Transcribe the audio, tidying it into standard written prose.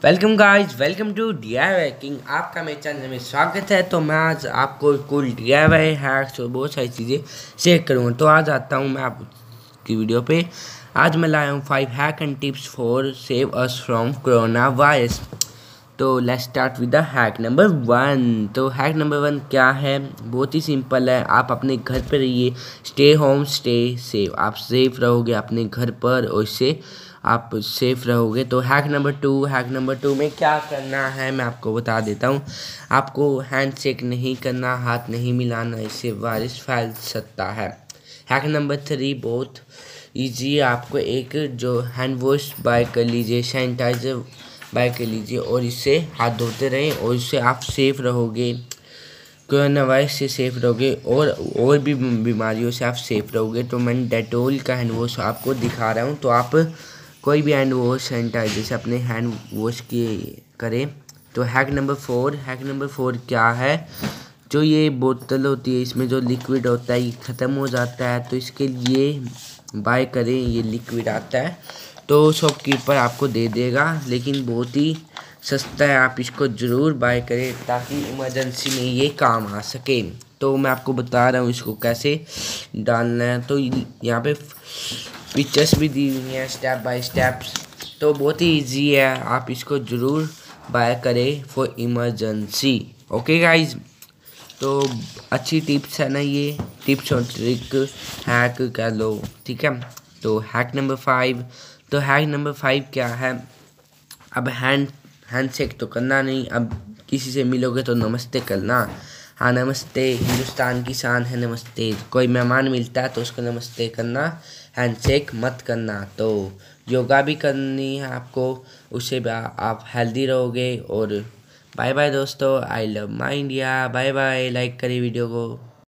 Welcome guys, welcome to DIY king. आपका मेरे channel में स्वागत है। तो मैं आज आपको कुल DIY हैक्स और बहुत सारी चीज़ें शेयर करूँगा। तो आज आता हूँ मैं आपकी वीडियो पे। आज मैं लाया हूँ 5 hack and tips for save us from corona virus. तो let's start with the hack number 1। तो हैक नंबर 1 क्या है? बहुत ही सिंपल है। आप अपने घर पर रहिए, स्टे होम स्टे सेफ। आप सेफ रहोगे अपने घर पर और इससे आप सेफ रहोगे। तो हैक नंबर टू में क्या करना है मैं आपको बता देता हूँ। आपको हैंड शेक नहीं करना, हाथ नहीं मिलाना, इससे वायरस फैल सकता है। हैक नंबर 3 बहुत ईजी है। आपको एक जो हैंड वॉश बाय कर लीजिए, सैनिटाइज़र बाय कर लीजिए और इससे हाथ धोते रहें और इससे आप सेफ रहोगे, कोरोना वायरस से सेफ रहोगे और भी बीमारियों से आप सेफ रहोगे। तो मैं डेटोल का हैंड वॉश आपको दिखा रहा हूँ। तो आप कोई भी हैंड वॉश सैनिटाइजर से अपने हैंड वॉश किए करें। तो हैक नंबर 4 क्या है? जो ये बोतल होती है, इसमें जो लिक्विड होता है ये ख़त्म हो जाता है, तो इसके लिए बाय करें। ये लिक्विड आता है तो शॉपकीपर आपको दे देगा, लेकिन बहुत ही सस्ता है। आप इसको ज़रूर बाय करें ताकि इमरजेंसी में ये काम आ सके। तो मैं आपको बता रहा हूँ इसको कैसे डालना है। तो यहाँ पे पिक्चर्स भी दी हुई हैं स्टेप बाय स्टेप। तो बहुत ही ईजी है, आप इसको ज़रूर बाय करें फॉर इमरजेंसी। ओके गाइज, तो अच्छी टिप्स है ना, ये टिप्स और ट्रिक हैक कर लो, ठीक है। तो हैक नंबर 5। तो हैक नंबर 5 क्या है? अब हैंडशेक तो करना नहीं। अब किसी से मिलोगे तो नमस्ते करना। हाँ नमस्ते, हिंदुस्तान की शान है नमस्ते। कोई मेहमान मिलता है तो उसको नमस्ते करना, हैंडशेक मत करना। तो योगा भी करनी है आपको, उससे भी आप हेल्दी रहोगे। और बाय बाय दोस्तों, I love my India. Bye bye, like करिए वीडियो को।